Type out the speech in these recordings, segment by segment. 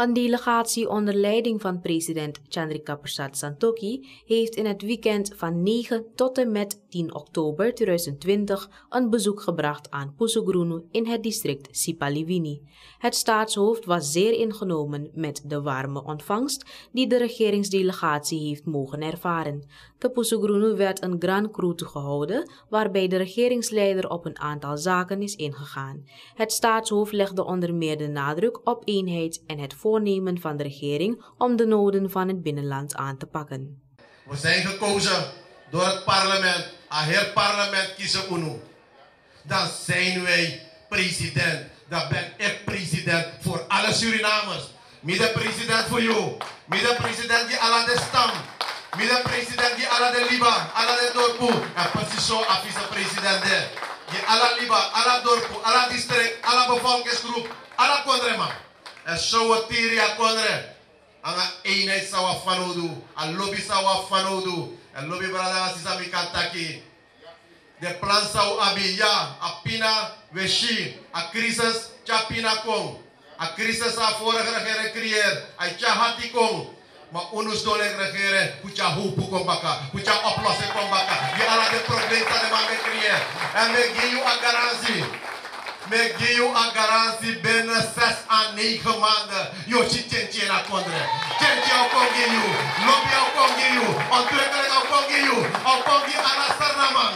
Een delegatie onder leiding van president Chandrika Prasad Santokhi heeft in het weekend van 9 tot en met 10 oktober 2020 een bezoek gebracht aan Pusugrunu in het district Sipaliwini. Het staatshoofd was zeer ingenomen met de warme ontvangst die de regeringsdelegatie heeft mogen ervaren. Te Pusugrunu werd een Grand Cruise gehouden waarbij de regeringsleider op een aantal zaken is ingegaan. Het staatshoofd legde onder meer de nadruk op eenheid en het voornemen van de regering om de noden van het binnenland aan te pakken. We zijn gekozen door het parlement. Als het parlement kiezen UNO, dan zijn wij president. Dan ben ik president voor alle Surinamers. Midden-president voor jou. Midden-president die alle de stam. Midden-president die alle de Liba, alle de dorpu. En precies zo als vice-president die alle Liba, alle dorpu, alle district, alle bevolkingsgroep, alle kondrema. En zo wat Tiria kondre. Anga eenheid sawa fanodu, a lobby sawa fanodu, en lobby brada sisami kantaki. De plan sau abi ja, a pina weshi, a crisis cha pina kong, a crisis a vorige regering creëer, a cha hati kong, maar onus dole regering, pucha hupu kong baka, pucha oplossing kong baka, die ala de probleem tane ma me creëer, en me geef you a garantie. Ik geef je een garantie binnen 6 à 9 maanden. Je ziet tentje naar kondre. Tentje ook kon geven je. Lobby ook kon geven je. Ontwikkeling ook kon geven je. Ook kon geven aan de Sarnaman.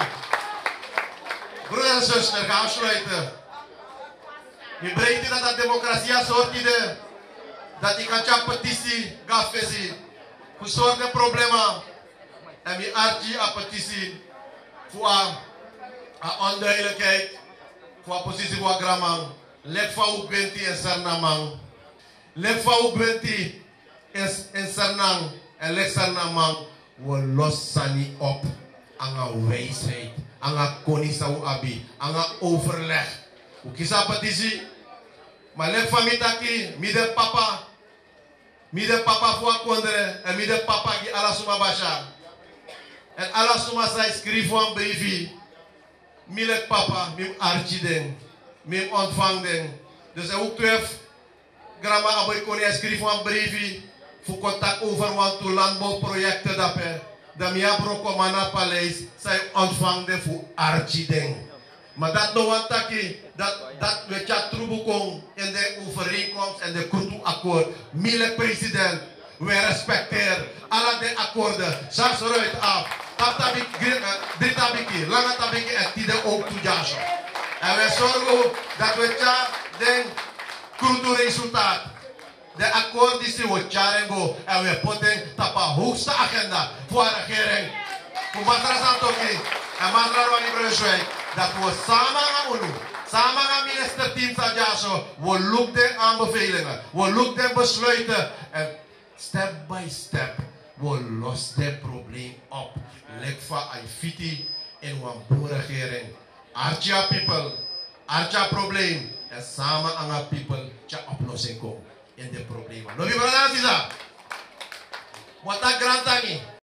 Broeder en zuster, ga afsluiten. Je brengt dat de democratie soort idee. Dat ik kan petitie gaan vissen. Voor soorten problemen. En je archie a petitie. Voor een onduidelijkheid. Voor positie voor Gramang, let van u bent in Sarnamang, let van u bent in Sarnang en let Sarnamang, we lossen niet op aan een wijsheid, aan een koningsau abi, aan een overleg. We kiezen petitie, maar let van mitaki, midden papa voor kondre en midden papa die alasuma basha. En alasuma zij schrijft van briefie. Milek papa, mim archiden, mim ontvangden. Dus ook 12 gramma aboy kon schrijf een briefje voor contact over want to landbouwprojecten daarbij. Dat mia broko mana paleis, zij ontvangden voor archiden. Maar dat no want taki, dat we chat trubukong in de overeenkomst en de Krutu akkoord. Milek president, we respecteren alle de akkoorden. Zelfs eruit af. Drie tabiki, lange tabiki en tide ook toejagen. En we zorgen dat we den Krutu resultaat. De akkoord die we charengo en we poten tapa hoogste agenda voor de regering. Voor Matra Santokhi en Matra Rwani Brewswijk. Dat we samen gaan doen. Samen gaan minister team Sajaso. We look de aanbevelingen. We look de besluiten. En step by step. We lossen het probleem op. Lekva Aifiti in een regering. Archa people, archa probleem. En samen aan de people, tja oplossing komen in de problemen. Lobby brada, wat dat grantani.